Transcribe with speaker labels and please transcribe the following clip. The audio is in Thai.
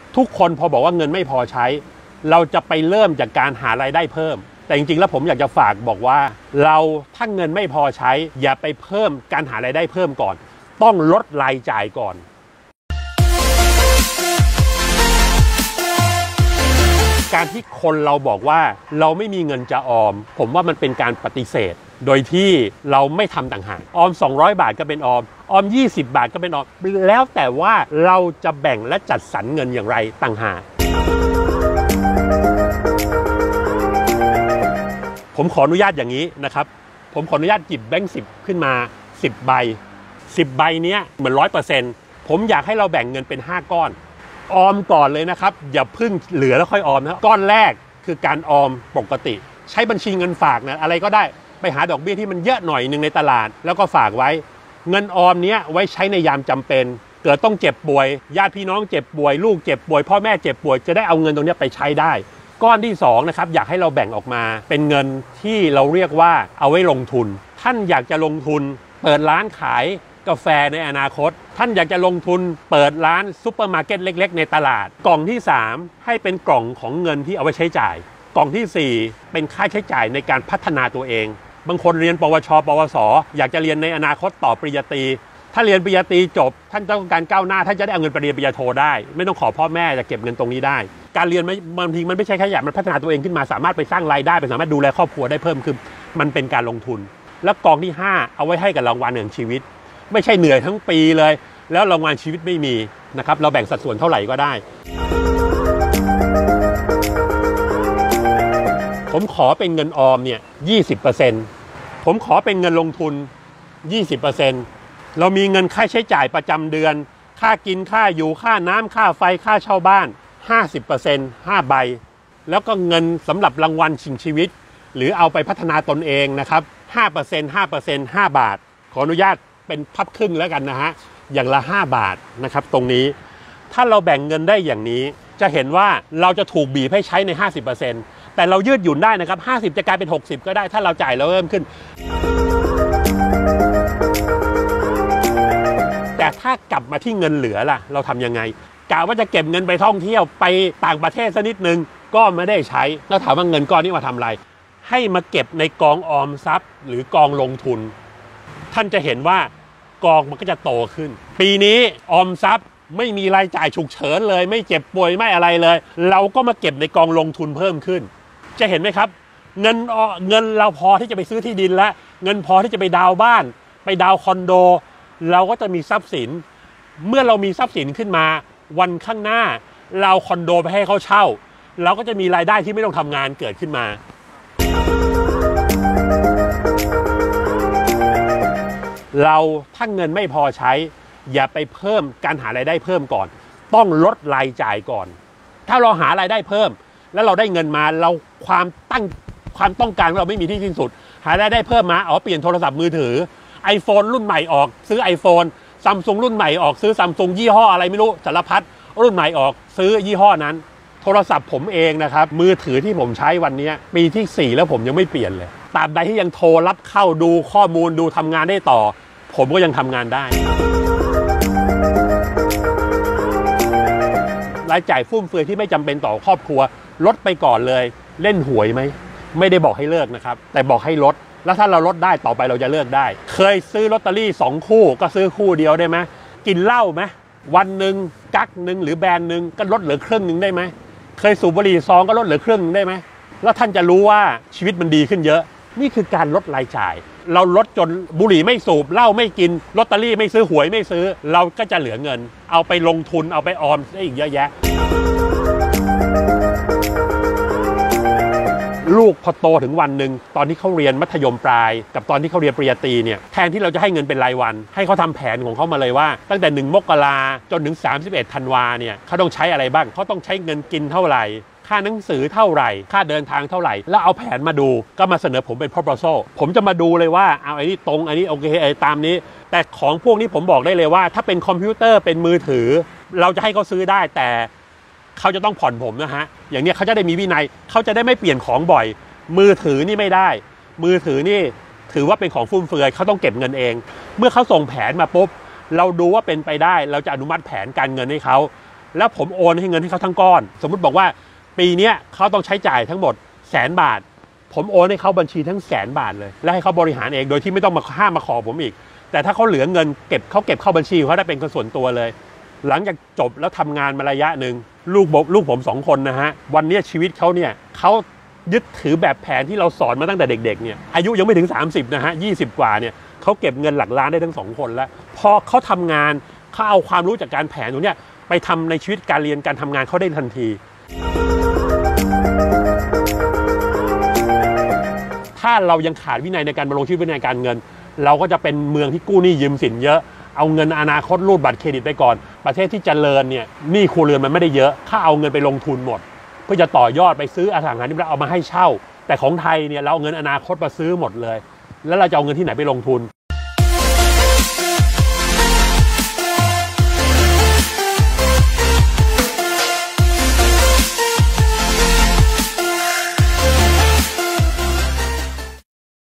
Speaker 1: ทุกคนพอบอกว่าเงินไม่พอใช้เราจะไปเริ่มจากการหารายได้เพิ่มแต่จริงๆแล้วผมอยากจะฝากบอกว่าเราถ้าเงินไม่พอใช้อย่าไปเพิ่มการหารายได้เพิ่มก่อนต้องลดรายจ่ายก่อนการที่คนเราบอกว่าเราไม่มีเงินจะออมผมว่ามันเป็นการปฏิเสธโดยที่เราไม่ทำต่างหากออม200 บาทก็เป็นออม20 บาทก็เป็นออมแล้วแต่ว่าเราจะแบ่งและจัดสรรเงินอย่างไรต่างหากผมขออนุญาตอย่างนี้นะครับผมขออนุญาตหยิบแบงค์10ขึ้นมา10 ใบ10 ใบนี้เหมือน 100% ผมอยากให้เราแบ่งเงินเป็น5 ก้อนออมก่อนเลยนะครับอย่าพึ่งเหลือแล้วค่อยออมนะก้อนแรกคือการออมปกติใช้บัญชีเงินฝากนะอะไรก็ได้ไปหาดอกเบี้ยที่มันเยอะหน่อยนึงในตลาดแล้วก็ฝากไว้เงินออมเนี้ยไว้ใช้ในยามจำเป็นเกิดต้องเจ็บป่วยญาติพี่น้องเจ็บป่วยลูกเจ็บป่วยพ่อแม่เจ็บป่วยจะได้เอาเงินตรงนี้ไปใช้ได้ก้อนที่2นะครับอยากให้เราแบ่งออกมาเป็นเงินที่เราเรียกว่าเอาไว้ลงทุนท่านอยากจะลงทุนเปิดร้านขายกาแฟในอนาคตท่านอยากจะลงทุนเปิดร้านซุปเปอร์มาร์เก็ตเล็กๆในตลาดกล่องที่3ให้เป็นกล่องของเงินที่เอาไว้ใช้จ่ายกล่องที่4เป็นค่าใช้จ่ายในการพัฒนาตัวเองบางคนเรียนปวชปวสอยากจะเรียนในอนาคตต่อปริญญาตรีถ้าเรียนปริญญาตรีจบท่านต้องการก้าวหน้าท่านจะได้เอาเงินไปเรียนปริญญาโทได้ไม่ต้องขอพ่อแม่จะเก็บเงินตรงนี้ได้การเรียนบางทีมันไม่ใช่แค่อยากมันพัฒนาตัวเองขึ้นมาสามารถไปสร้างรายได้ไปสามารถดูแลครอบครัวได้เพิ่มขึ้นมันเป็นการลงทุนแล้วกองที่5เอาไว้ให้กับรางวัลแห่งชีวิตไม่ใช่เหนื่อยทั้งปีเลยแล้วรางวัลชีวิตไม่มีนะครับเราแบ่งสัดส่วนเท่าไหร่ก็ได้ผมขอเป็นเงินออมเนี่ย 20% ผมขอเป็นเงินลงทุน 20% เรามีเงินค่าใช้จ่ายประจำเดือนค่ากินค่าอยู่ค่าน้ำค่าไฟค่าเช่าบ้าน 50% 5 ใบแล้วก็เงินสำหรับรางวัลชิงชีวิตหรือเอาไปพัฒนาตนเองนะครับ 5% 5% 5 บาทขออนุญาตเป็นพับครึ่งแล้วกันนะฮะอย่างละ5 บาทนะครับตรงนี้ถ้าเราแบ่งเงินได้อย่างนี้จะเห็นว่าเราจะถูกบีบให้ใช้ใน 50% แต่เรายืดหยุ่นได้นะครับ50จะกลายเป็น60ก็ได้ถ้าเราจ่ายเราเพิ่มขึ้นแต่ถ้ากลับมาที่เงินเหลือล่ะเราทำยังไงกะว่าจะเก็บเงินไปท่องเที่ยวไปต่างประเทศสักนิดนึงก็ไม่ได้ใช้แล้วถามว่าเงินก้อนนี้มาทำอะไรให้มาเก็บในกองออมทรัพย์หรือกองลงทุนท่านจะเห็นว่ากองมันก็จะโตขึ้นปีนี้ออมทรัพย์ไม่มีรายจ่ายฉุกเฉินเลยไม่เจ็บป่วยไม่อะไรเลยเราก็มาเก็บในกองลงทุนเพิ่มขึ้นจะเห็นไหมครับเงินเราพอที่จะไปซื้อที่ดินและเงินพอที่จะไปดาวน์บ้านไปดาวน์คอนโดเราก็จะมีทรัพย์สินเมื่อเรามีทรัพย์สินขึ้นมาวันข้างหน้าเราคอนโดไปให้เขาเช่าเราก็จะมีรายได้ที่ไม่ต้องทำงานเกิดขึ้นมาเราถ้าเงินไม่พอใช้อย่าไปเพิ่มการหารายได้เพิ่มก่อนต้องลดรายจ่ายก่อนถ้าเราหารายได้เพิ่มแล้วเราได้เงินมาเราความต้องการเราไม่มีที่สิ้นสุดหารายได้เพิ่มมาเปลี่ยนโทรศัพท์มือถือ iPhone รุ่นใหม่ออกซื้อ iPhone Samsung รุ่นใหม่ออกซื้อ Samsung ยี่ห้ออะไรไม่รู้สารพัดรุ่นใหม่ออกซื้อยี่ห้อนั้นโทรศัพท์ผมเองนะครับมือถือที่ผมใช้วันนี้ปีที่4แล้วผมยังไม่เปลี่ยนเลยตราบใดที่ยังโทรรับเข้าดูข้อมูลดูทำงานได้ต่อผมก็ยังทำงานได้รายจ่ายฟุ่มเฟือยที่ไม่จำเป็นต่อครอบครัวลดไปก่อนเลยเล่นหวยไหมไม่ได้บอกให้เลิกนะครับแต่บอกให้ลดแล้วถ้าเราลดได้ต่อไปเราจะเลิกได้เคยซื้อลอตเตอรี่2 คู่ก็ซื้อคู่เดียวได้ไหมกินเหล้าไหมวันหนึ่งกั๊กหนึ่งหรือแบรนด์หนึ่งก็ลดเหลือครึ่งหนึ่งได้ไหมเคยสูบบุหรี่ซองก็ลดเหลือครึ่งได้ไหมแล้วท่านจะรู้ว่าชีวิตมันดีขึ้นเยอะนี่คือการลดรายจ่ายเราลดจนบุหรี่ไม่สูบเหล้าไม่กินลอตเตอรี่ไม่ซื้อหวยไม่ซื้อเราก็จะเหลือเงินเอาไปลงทุนเอาไปออมได้อีกเยอะแยะลูกพอโตถึงวันหนึ่งตอนที่เขาเรียนมัธยมปลายกับตอนที่เขาเรียนปริญญาตรีเนี่ยแทนที่เราจะให้เงินเป็นรายวันให้เขาทำแผนของเขามาเลยว่าตั้งแต่1 มกราจนถึง31 ธันวาเนี่ยเขาต้องใช้อะไรบ้างเขาต้องใช้เงินกินเท่าไหร่ค่าหนังสือเท่าไหร่ค่าเดินทางเท่าไหร่แล้วเอาแผนมาดูก็มาเสนอผมเป็น proposal ผมจะมาดูเลยว่าเอาไอ้นี่ตรงไอ้นี่โอเคไอ้ตามนี้แต่ของพวกนี้ผมบอกได้เลยว่าถ้าเป็นคอมพิวเตอร์เป็นมือถือเราจะให้เขาซื้อได้แต่เขาจะต้องผ่อนผมนะฮะอย่างนี้เขาจะได้มีวินัยเขาจะได้ไม่เปลี่ยนของบ่อยมือถือนี่ไม่ได้มือถือนี่ถือว่าเป็นของฟุ่มเฟือยเขาต้องเก็บเงินเองเมื่อเขาส่งแผนมาปุ๊บเราดูว่าเป็นไปได้เราจะอนุมัติแผนการเงินให้เขาแล้วผมโอนให้เงินให้เขาทั้งก้อนสมมุติบอกว่าปีนี้เขาต้องใช้จ่ายทั้งหมด100,000 บาทผมโอนให้เขาบัญชีทั้ง100,000 บาทเลยแล้วให้เขาบริหารเองโดยที่ไม่ต้องมาห้ามมาขอผมอีกแต่ถ้าเขาเหลือเงินเก็บเข้าบัญชีเขาได้เป็นคนส่วนตัวเลยหลังจากจบแล้วทำงานมาระยะหนึ่งลูกผม2 คนนะฮะวันนี้ชีวิตเขาเนี่ยเขายึดถือแบบแผนที่เราสอนมาตั้งแต่เด็กๆเนี่ยอายุยังไม่ถึง30นะฮะ20 กว่าเนี่ยเขาเก็บเงินหลักล้านได้ทั้ง2 คนแล้วพอเขาทำงานเขาเอาความรู้จากการแผนตรงนี้ไปทำในชีวิตการเรียนการทำงานเขาได้ทันทีถ้าเรายังขาดวินัยในการดำรงชีวิตวินัยการเงินเราก็จะเป็นเมืองที่กู้หนี้ยืมสินเยอะเอาเงินอนาคตรูดบัตรเครดิตไปก่อนประเทศที่เจริญเนี่ยหนี้ครัวเรือนมันไม่ได้เยอะถ้าเอาเงินไปลงทุนหมดเพื่อจะต่อยอดไปซื้ออสังหาริมทรัพย์เอามาให้เช่าแต่ของไทยเนี่ยเราเอาเงินอนาคตมาซื้อหมดเลยแล้วเราจะเอาเงินที่ไหนไปลงทุน